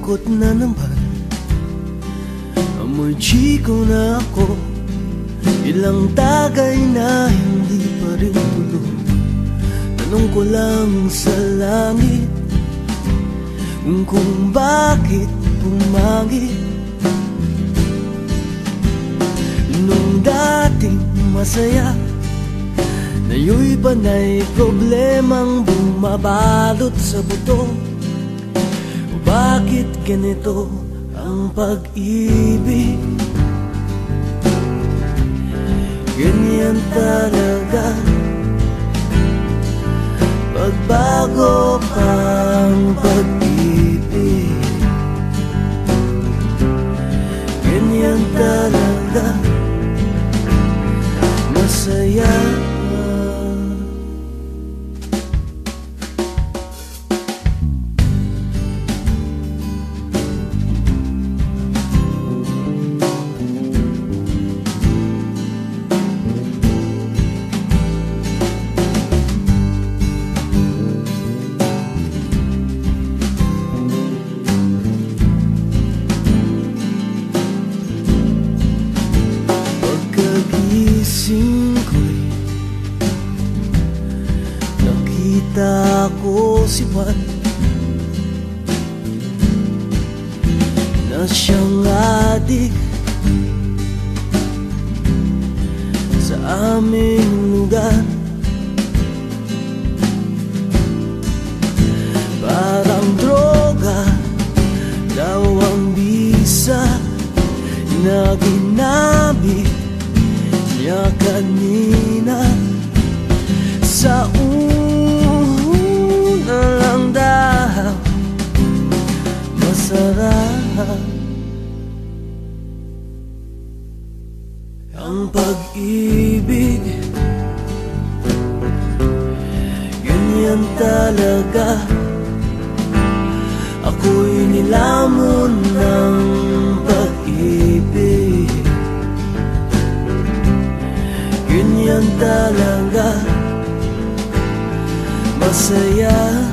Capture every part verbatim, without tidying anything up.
Malungkot na naman, amoy chiko na ako. Ilang tagay na hindi pa rin tulog. Tanong ko lang sa langit kung, kung bakit pumangit. Nung dating masaya, ngayo'y panay problemang bumabalot sa buto. Bakit ganito ang pag-ibig? Ganyan talaga, pagbago pang pag-ibig. Ganyan talaga, masaya. Ako si Juan na siyang adik sa aming lugar. Parang droga daw ang bisa na ginamit niya kanina. Sa una lang daw masarap ang pag-ibig. Ganyan talaga, ako'y nilamon ng pag-ibig. Ganyan talaga, masaya.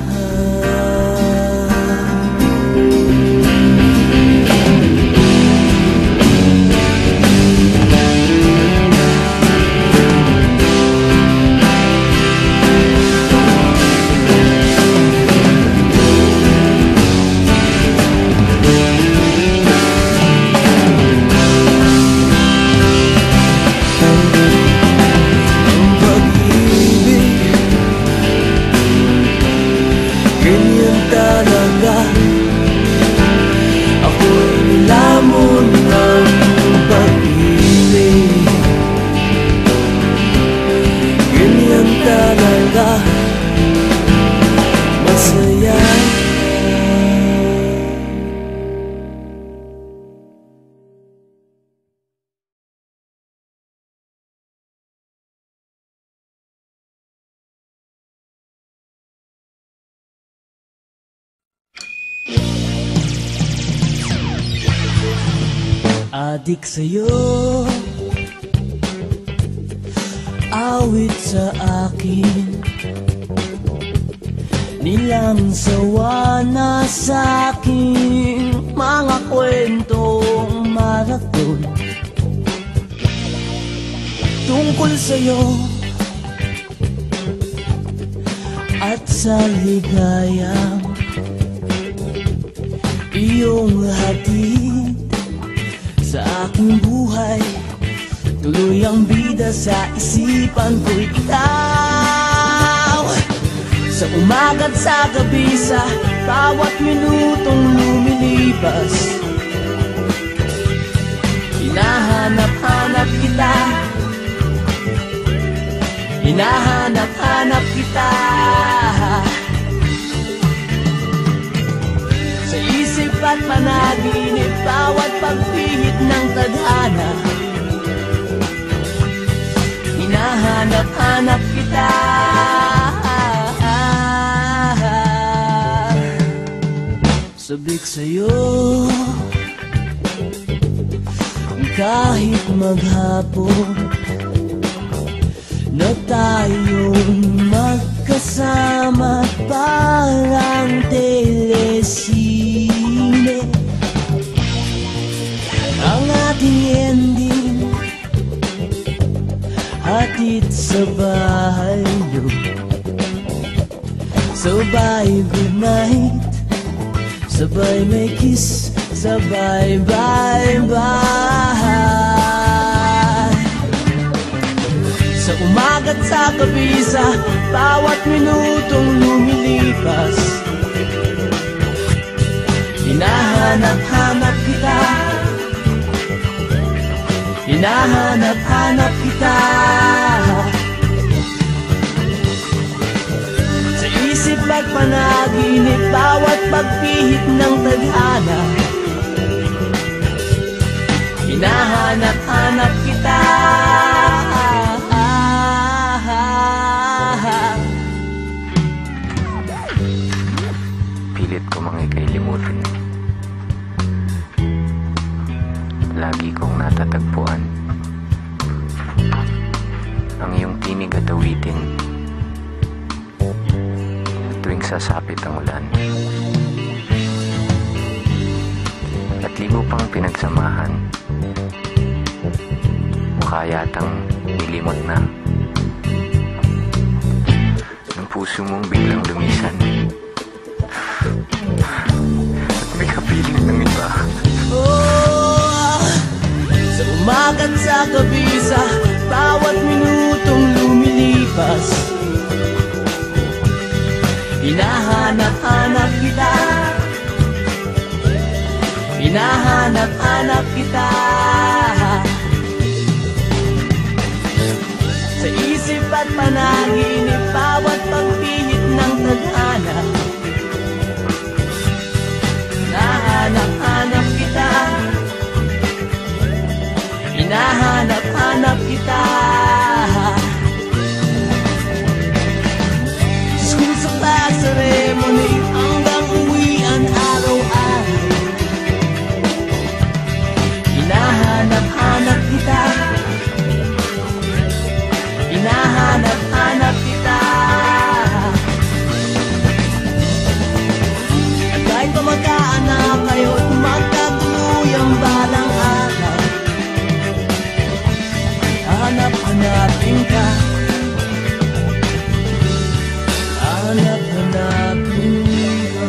Adik sa'yo, awit sa akin, nilang sawa na sa'king mga kwentong marathon tungkol sa'yo at sa ligayang iyong hatid sa aking buhay. Tuloy ang bida sa isipan ko'y ikaw. Sa umaga't sa gabi, sa bawat minutong lumilipas, hinahanap-hanap kita, hinahanap-hanap kita. Sa isip at panaginip, bawat pagpihit ng tadhana, hinahanap-hanap kita. Sabik sa'yo kahit maghapon na tayong magkasama, parang telesine. huli ang ating ending, hatid sa bahay niyo. Sabay good night, sabay may kiss, sabay bye bye. Sa umaga't sa kabisa, bawat minutong lumilipas, hinahanap-hanap kita, hinahanap-hanap kita. Sa isip at panaginip, bawat pagpihit ng tadhana, hinahanap-hanap kita. Pilit ko mang ika'y limutin, lagi kong natatagpuan ang iyong tinig at awitin tuwing sasapit ang ulan. At libo pang pinagsamahan, mukha yatang nilimot na ng puso mong biglang lumisan at may kapiling ng iba. Oh, sa umaga't sa kabisa, bawat minutong lumilipas, hinahanap-hanap kita, hinahanap-hanap kita. Sa isip at panaginip, bawat pagpihit ng tadhana, hinahanap-hanap kita, hinahanap-hanap kita. School sa class, ceremony, hanggang uwian araw-araw, hinahanap-hanap kita, hinahanap-hanap kita. At kahit pa magkaanak kayo at magkatuluyang balang araw, hanap-hanapin ka, hanap-hanapin ka.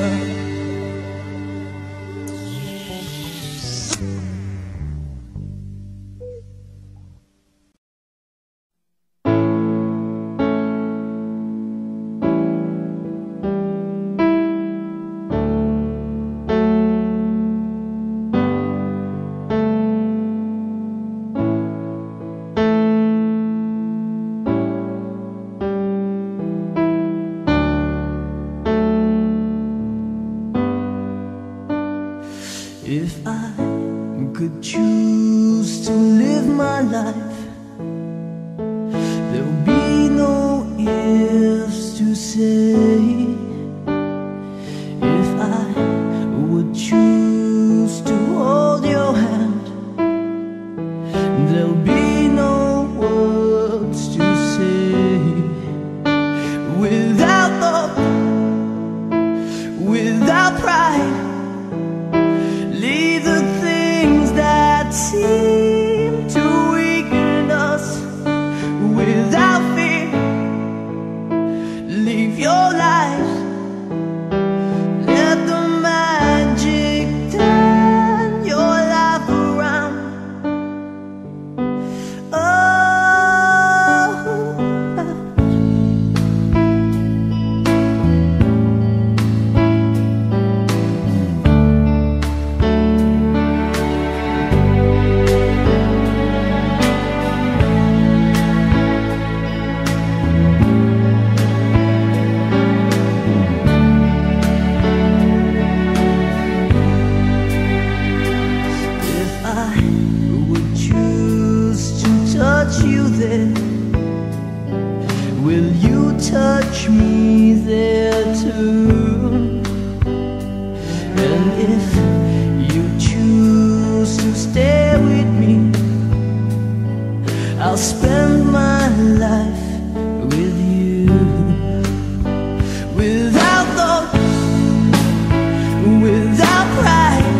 If I could choose to live my life, there'll be no ifs to say. If I would choose to hold your hand, there'll be no words to say. Without thought, without pride, leave the things that seem to weaken us. Without fear, live your life. Let the magic turn your life around. Oh, will you touch me there too? And if you choose to stay with me, I'll spend my life with you. Without thought, without pride,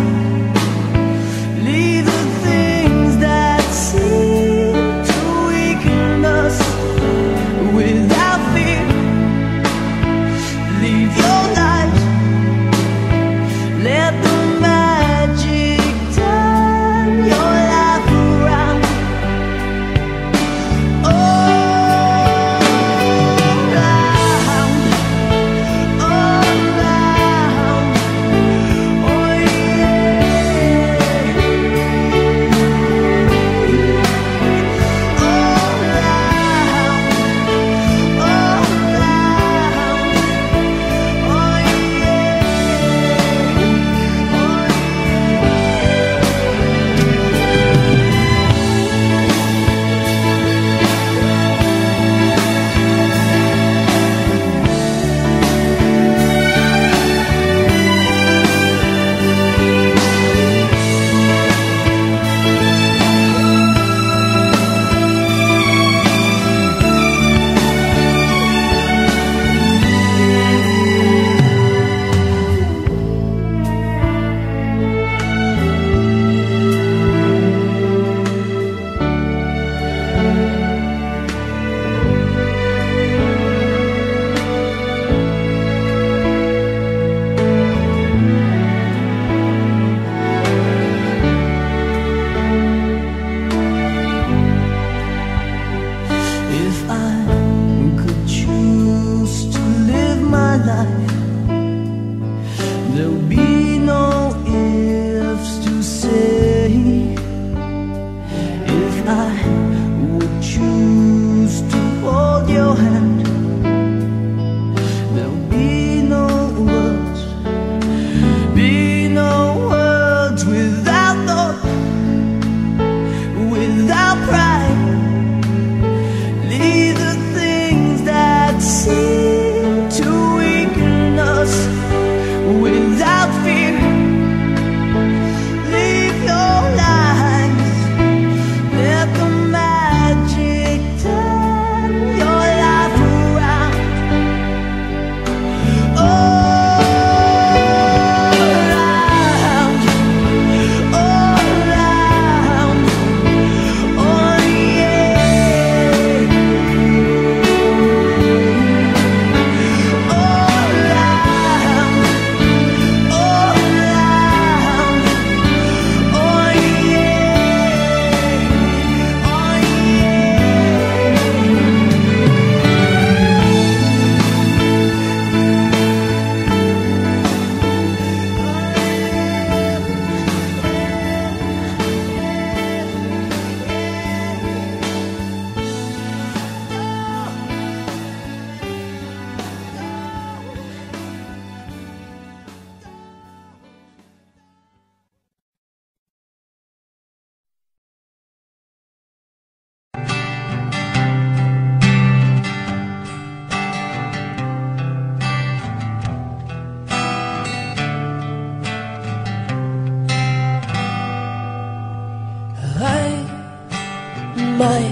may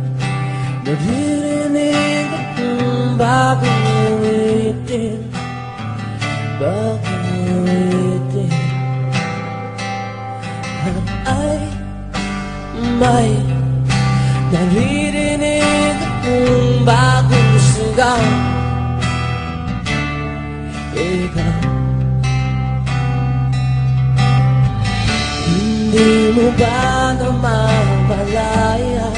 naririnig akong bagong awitin, bagong awitin. At ay may naririnig akong bagong sigaw. Ikaw, hindi mo ba namamalaya?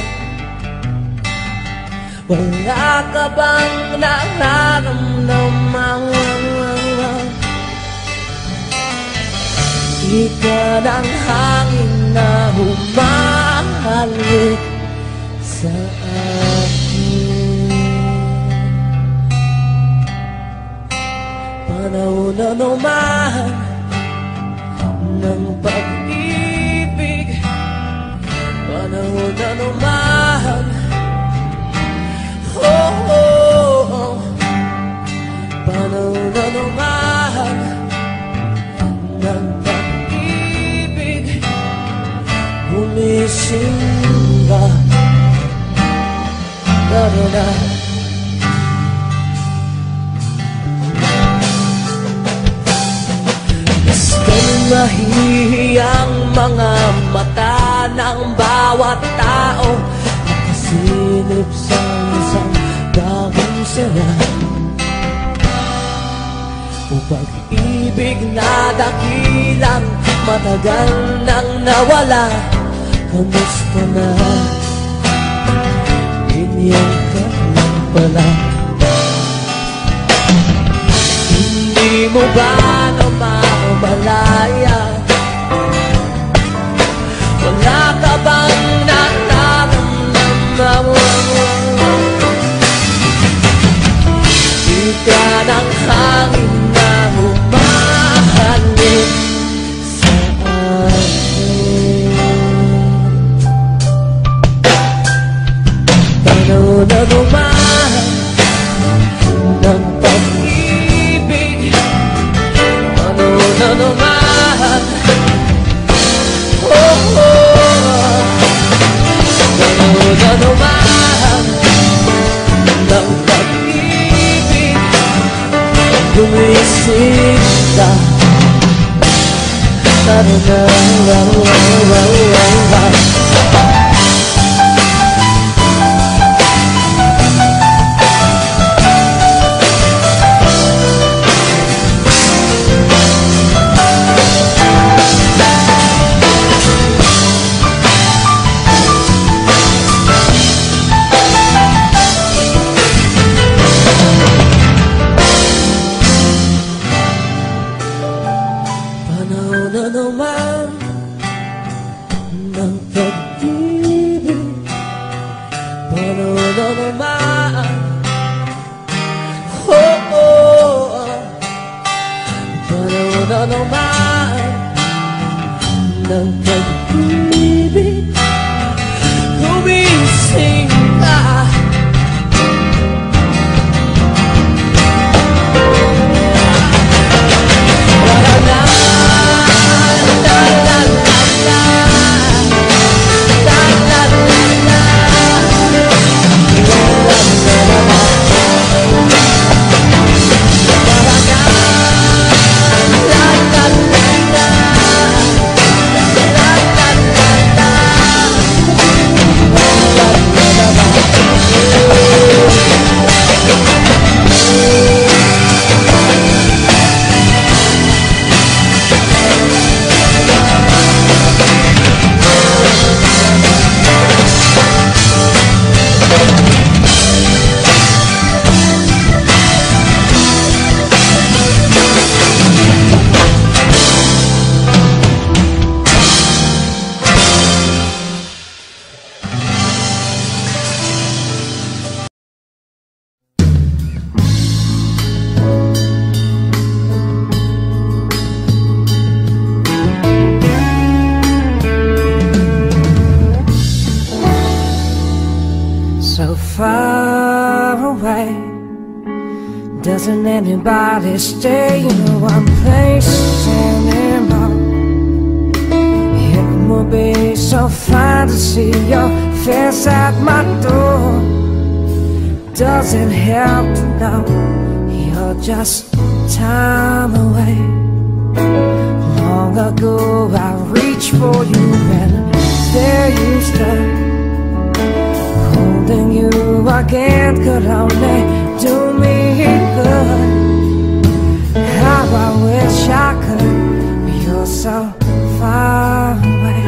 Wala ka bang nararamdaman? Ika ng hangin na humahalik sa akin. Panahon na naman ng pag-ibig, panahon na naman, oh, oh, oh. Panahon na naman ng pag-ibig, gumising ka, darana. Mahihiyang mga mata ng bawat tao, nakasilip sa isang bagong saya. O pag-ibig na dakilang matagal nang nawala, kamusta na? Ganyan ka lang pala. Hindi mo ba namamalaya? Wala ka bang nararamdaman? Ika ng hangin na humahalik sa akin. Panahon na naman ng pag-ibig, panahon na naman, oh, oh. Panahon na naman ng pag-ibig, gumising ka, tarana, wow, wow, wow, wow, wow. Doesn't anybody stay in one place anymore? It would be so fun to see your face at my door. Doesn't help to know you're just time away. Long ago I reached for you and there you stood. Holding you again could only do me good. How I wish I could, but you're so far away.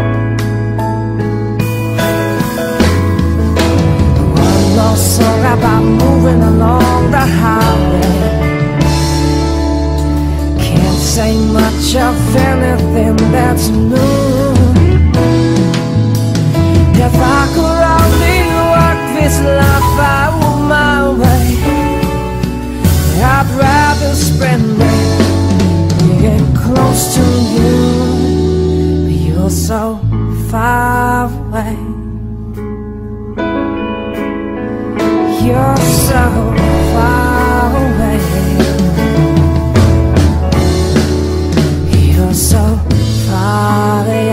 One more song about moving along the highway. Can't say much of anything that's new. If I could only work this life out my way, I'd rather spend it being close to you, but you're so far away. You're so far away. You're so far away.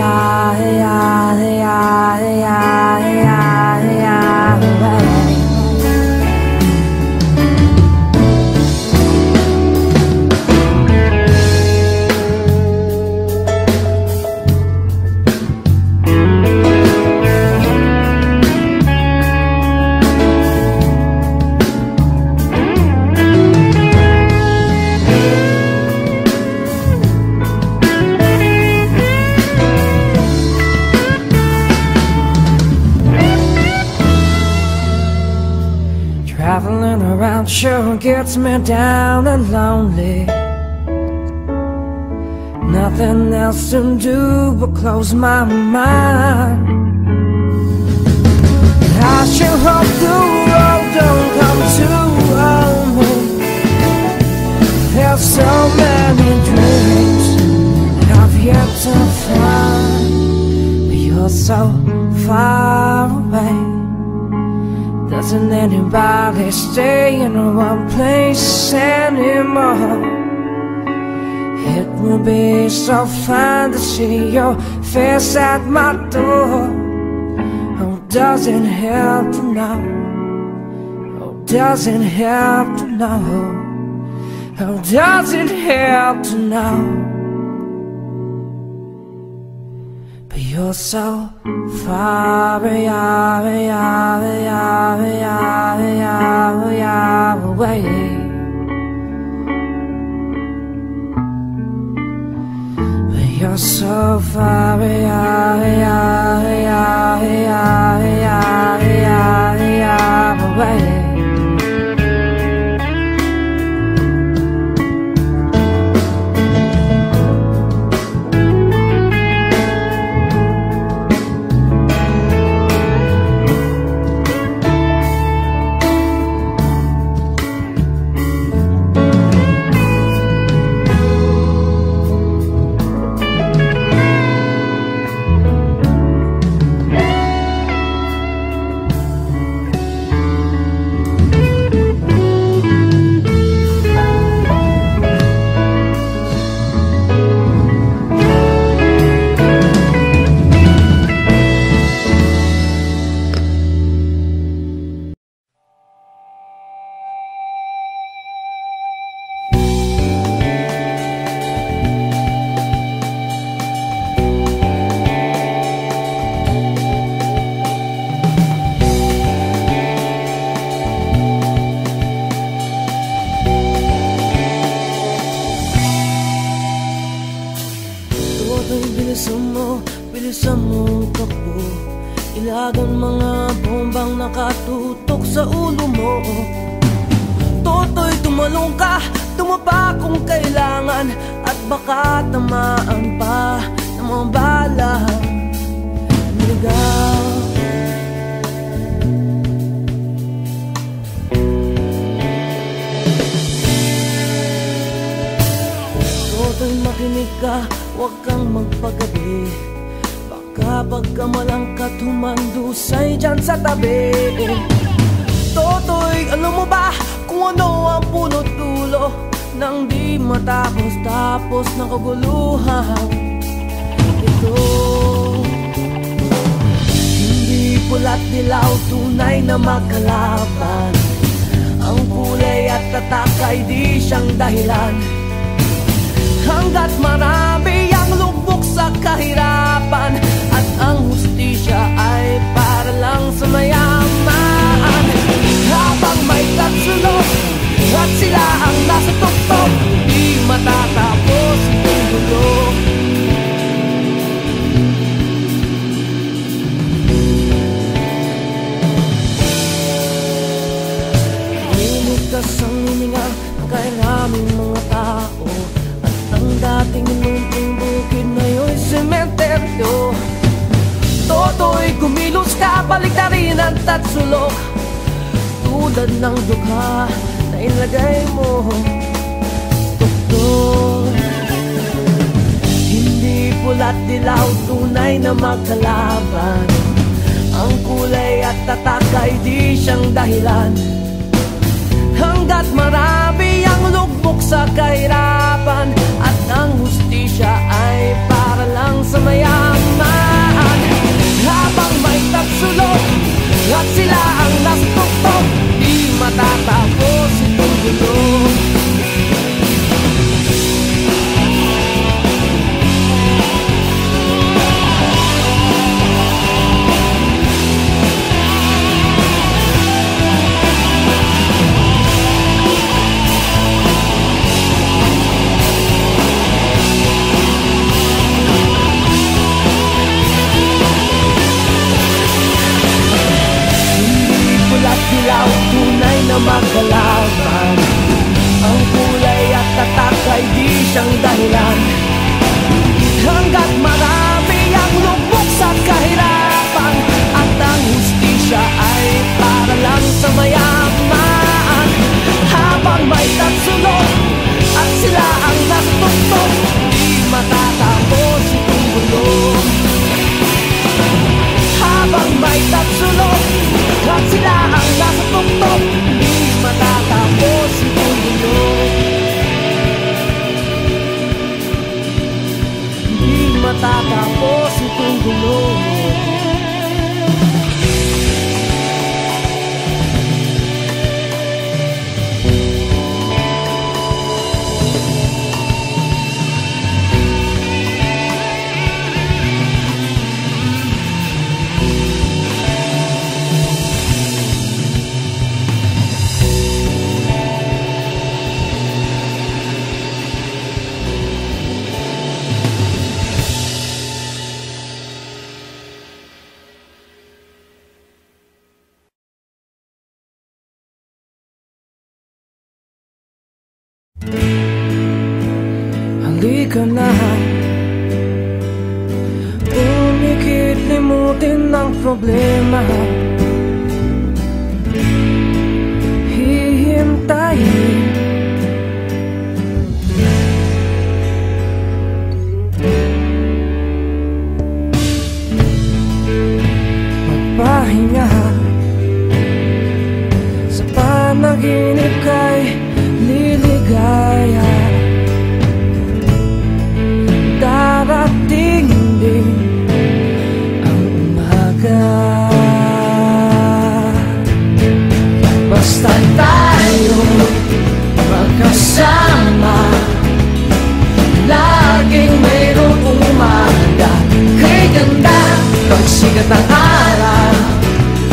Traveling around sure gets me down and lonely. Nothing else to do but close my mind. I sure hope the road don't come too early. There's so many dreams that I've yet to find, but you're so far away. Doesn't anybody stay in one place anymore? It would be so fun to see your face at my door. Oh, doesn't help to know. Oh, doesn't help to know. Oh, doesn't help to know. But you're so far away, away, away, away, away, away. But you're so far away, away, away, away, away, away, away. Bilisan mo, bilisan mo takbo. Ilagan mga bombang nakatutok sa ulo mo. Toto'y tumalong ka, tumaba kung kailangan. At baka tamaan pa ng mga balang niligaw. Toto'y makinig ka, huwag kang magpagabi. Baka pagkamalang ka tumandusay dyan sa tabi. Toto'y alam mo ba kung ano ang punot dulo nang di matapos tapos ng kaguluhan ito? Hindi pula pula't dilaw, tunay na magkalaban. Ang kulay at tatak ay di siyang dahilan. Hanggat marami ang lubog sa kahirapan, at ang hustisya ay para lang sa mayaman. Habang may tatsulok at sila ang nasa tuktok, di matatapos ang gulo. Iniligtas ang hininga ng kairaming mga tao, at ang dating munting bukid na yo'y sementeryo. Toto'y kumilos ka, baliktarin ang tatsulok, tulad ng dukha na ilagay mo tuktok. Hindi pula't dilaw, tunay na magkalaban. Ang kulay at tatak ay di siyang dahilan. Hanggat marami ang lugmok sa kahirapan, at ang hustisya ay para lang sa mayaman. Habang may tatsulok at sila ang nasa tuktok, di matatapos itong gulo. Dilaw, tunay na magkalaban. Ang kulay at tatak ay di siyang dahilan. Hanggat marami ang lubog sa kahirapan, at ang hustisya ay para lang sa mayaman. Habang may tatsulok at sila ang nasa tuktok, di matatapos itong gulo. Habang may tatsulok at sila ang nasa tuktok, di matatapos itong gulo. Di matatapos itong gulo. Halika na, umikit, limutin ang problema. Hihintayin magpahinga, sa panaginip kay liligaya. Darating din ang umaga, basta tayo magkasama. Laging mayroong umaga kay ganda. Pagsikat ng araw,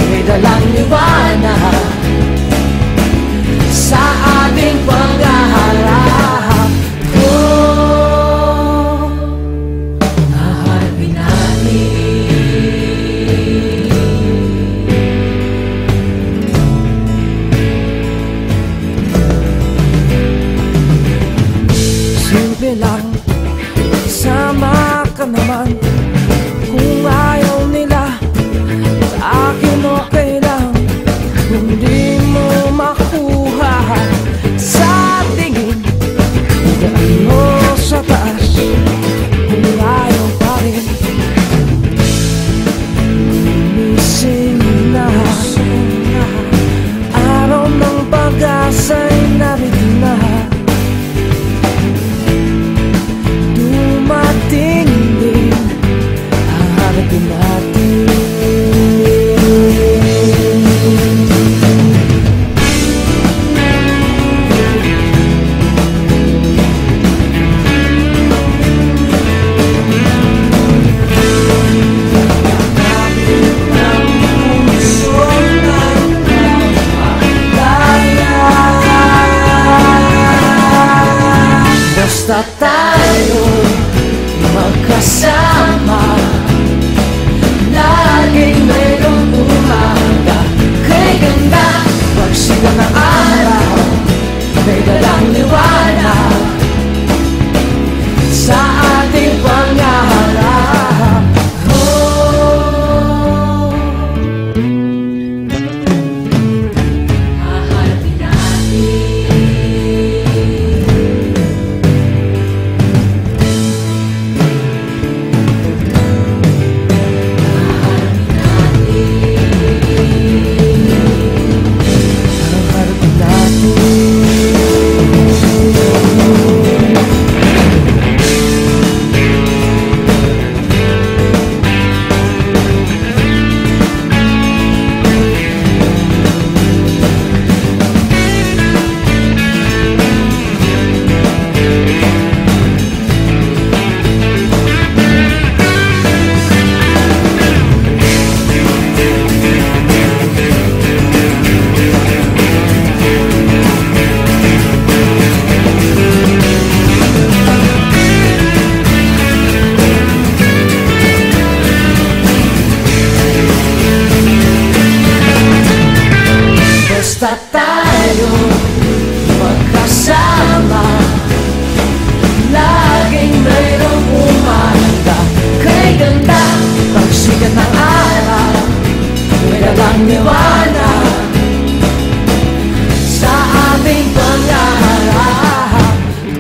basta tayo magkasama. Laging mayroong umaga kay ganda. Pagsikat ng araw, wala lang liwanag sa ating pangarap.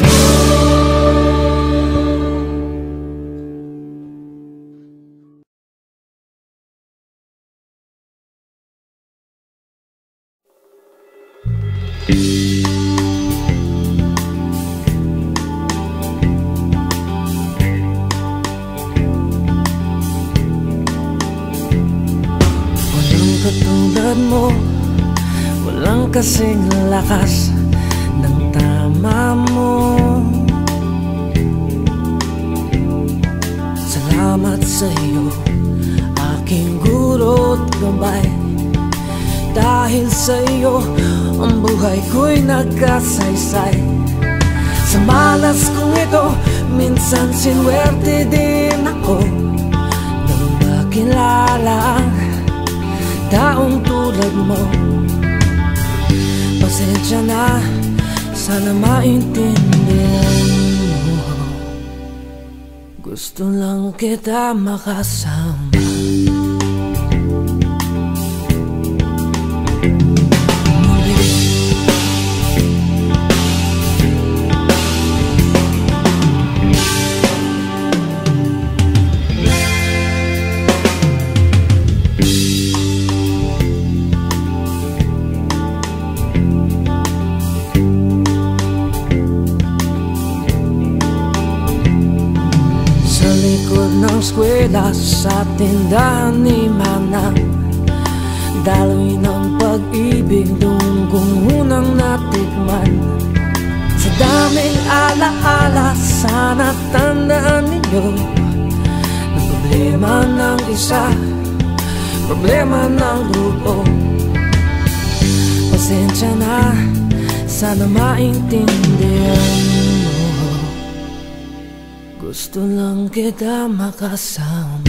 Katulad mo, walang kasing lakas ng tama mo. Salamat sa iyo, aking guro't gabay. Dahil sa iyo, ang buhay ko'y nagkasaysay. Sa malas kong ito, minsan sinwerte din ako nang makilala ang taong tulad mo. Pasensya na, sana maintindihan mo. Gusto lang kita makasama. Eskwela sa tindahan ni Manang, daloy ng pag-ibig doon kong unang natikman. Sa daming alaala, sana tandaan ninyo na problema ng isa, problema ng grupo. Pasensya na, sana maintindihan mo. Gusto lang kita makasama.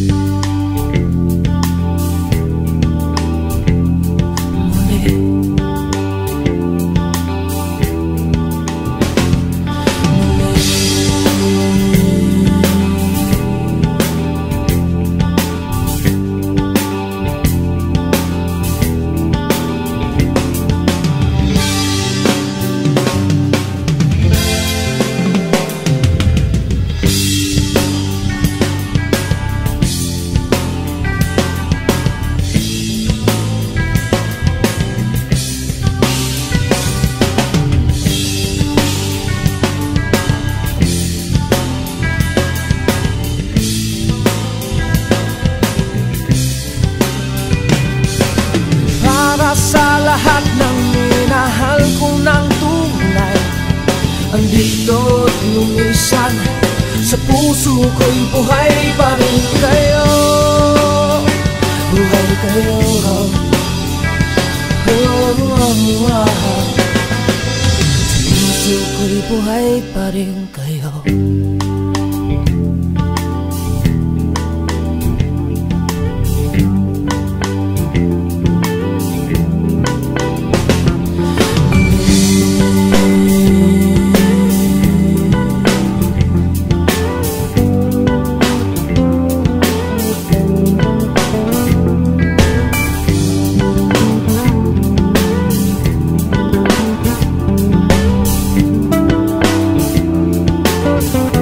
Sa lahat ng minahal ko ng tunay, andito't lumisan sa puso ko'y buhay pa rin kayo. Buhay kayo, oh, oh, oh, oh. Sa puso ko'y buhay pa rin kayo. We'll be right back.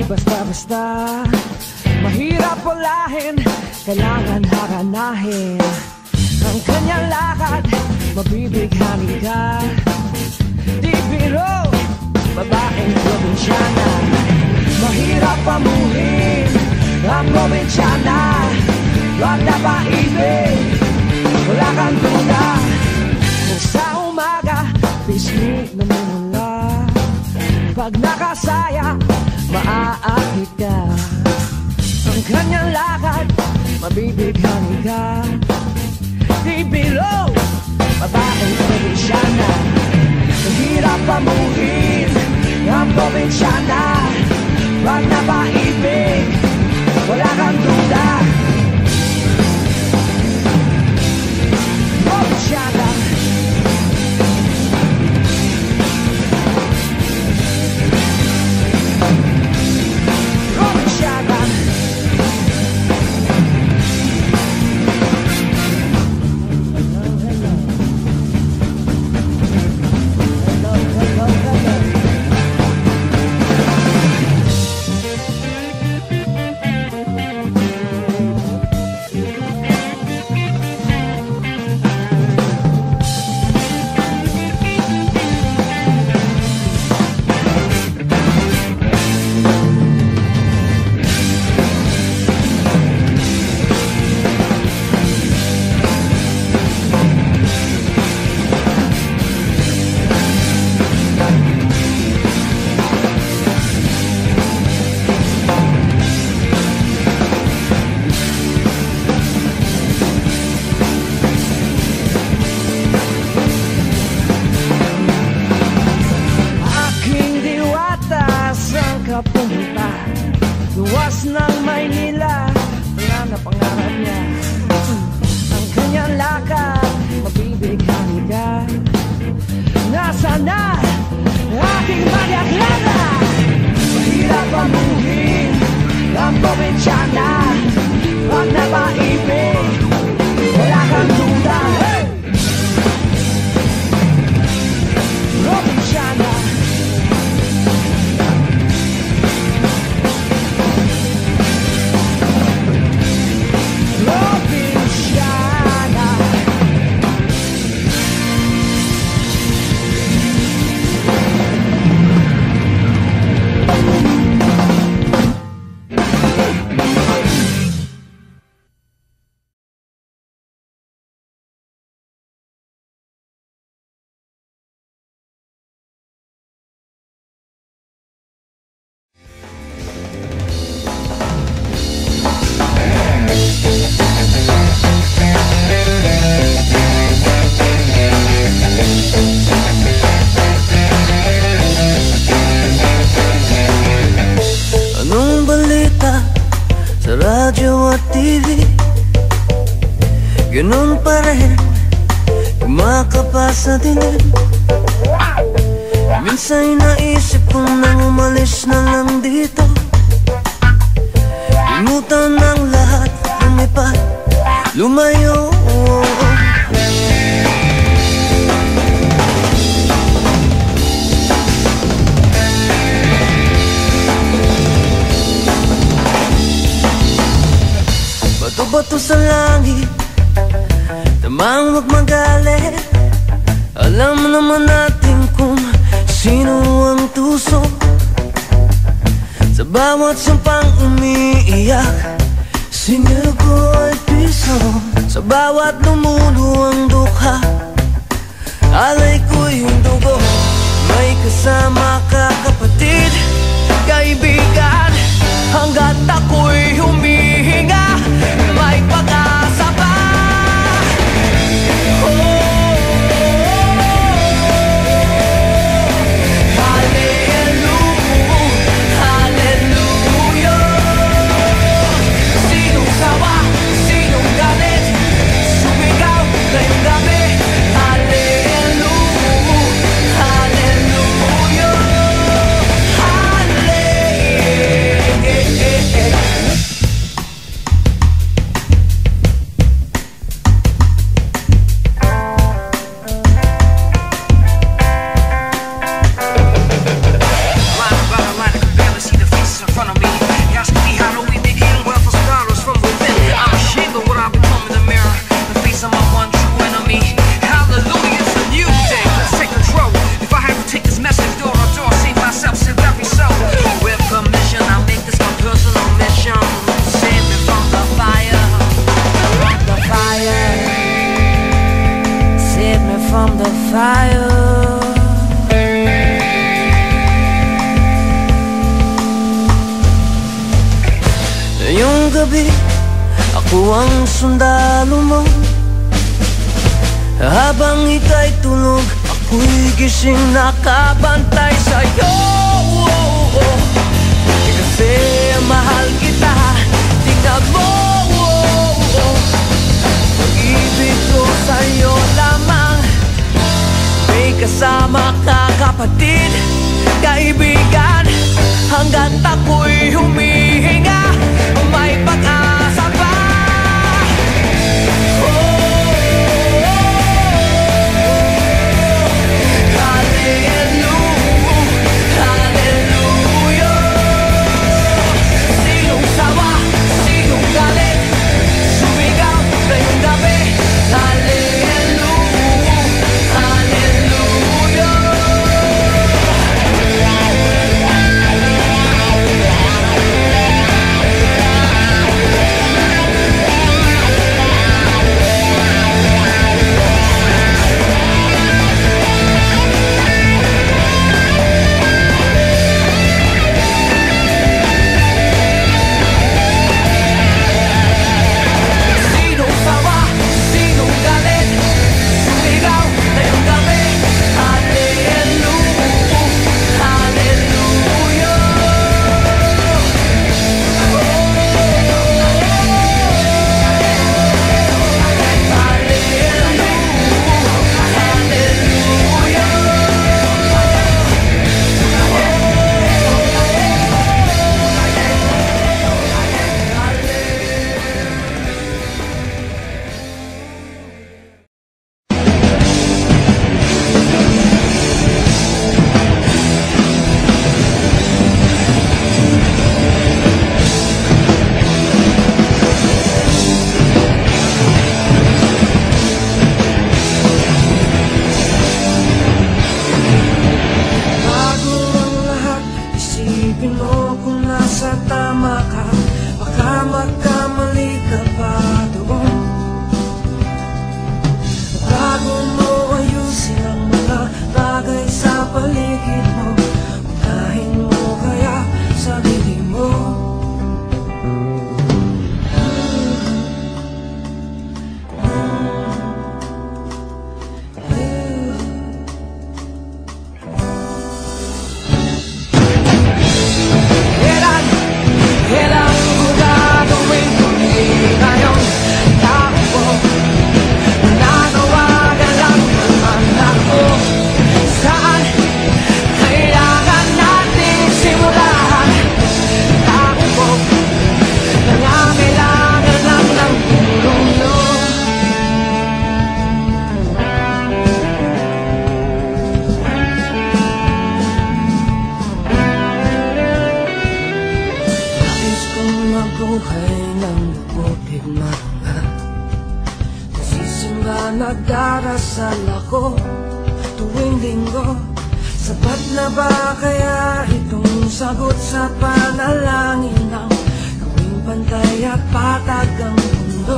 basta-basta. Mahirap walahin, kailangan haranahin ang kanyang lakad, mabibighani ka. Di biro, babaeng probinsyana. Mahirap pamuhin ang probinsyana. Wag na paibig, wala kang duda. Kung sa umaga, pisngi namumula. Pag nakasaya, maaakit ka. Ang kanyang lakad, mabibighani ka. Di biro, babaeng probinsyana. Mahirap pamuhin ang probinsyana. Wag na paibig, wala kang duda. Probinsyana. Probinsyana. Luwas ng Maynila, wala na pangarap niya. Ang kanyang lakad, mabibighani ka. Nasaan na aking manyaklala? Mahirap pamuhin ang probinsyana. Wag na paibig, wala kang duda. Hey! Probinsyana. Ganun pa rin, kumakapasa dilim. Minsan naisip kong nang umalis na lang dito. Limutan ng lahat, lumipat, lumayo. Bato-bato sa langit, tamang wag magalit. Alam naman natin kung sino ang tuso sa bawat sampang umiiyak. Singil ko ay piso, sa bawat lumuluwang dukha. Alay ko'y dugo, may kasama ka kapatid, kaibigan. Hanggat ako'y humihinga, may pag-asa pa. Oh, Ngayong gabi, ako ang sundalo mo. Habang ika'y tulog, ako'y gising nakabantay sa'yo. Oh, oh, oh. Kasi mahal kita, tingnan mo. Oh, oh. Pag-ibig ko sa'yo lamang. May kasama ka kapatid, kaibigan. Hanggat ako'y humihinga, may pag-asa pa. Nagdarasal ako tuwing linggo. Sapat na ba kaya itong sagot sa panalangin ng gawing pantay at patag ang mundo?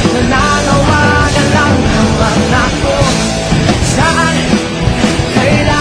Nananawagan lang naman ako. Saan, kailan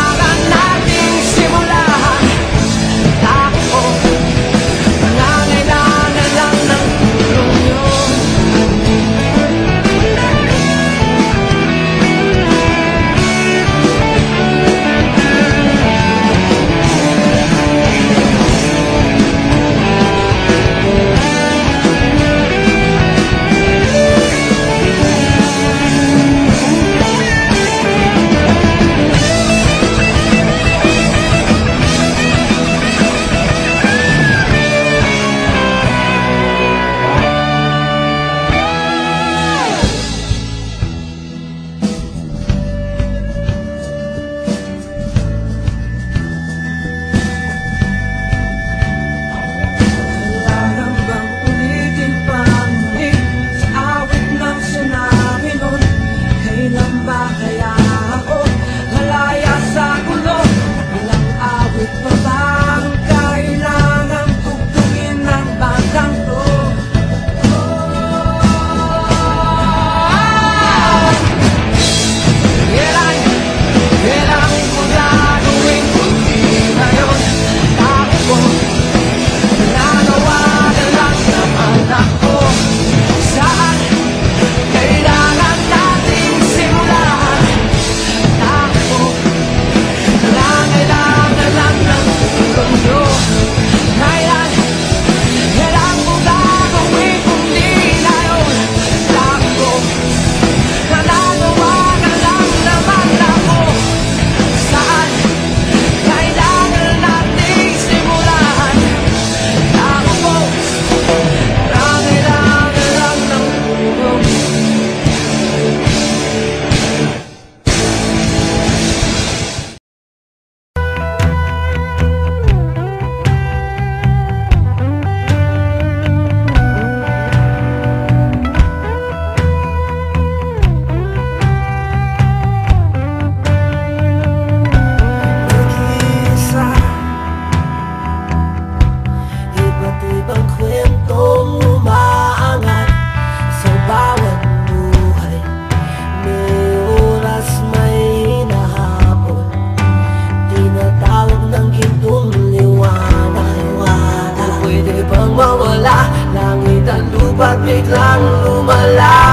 biglang lumalayo.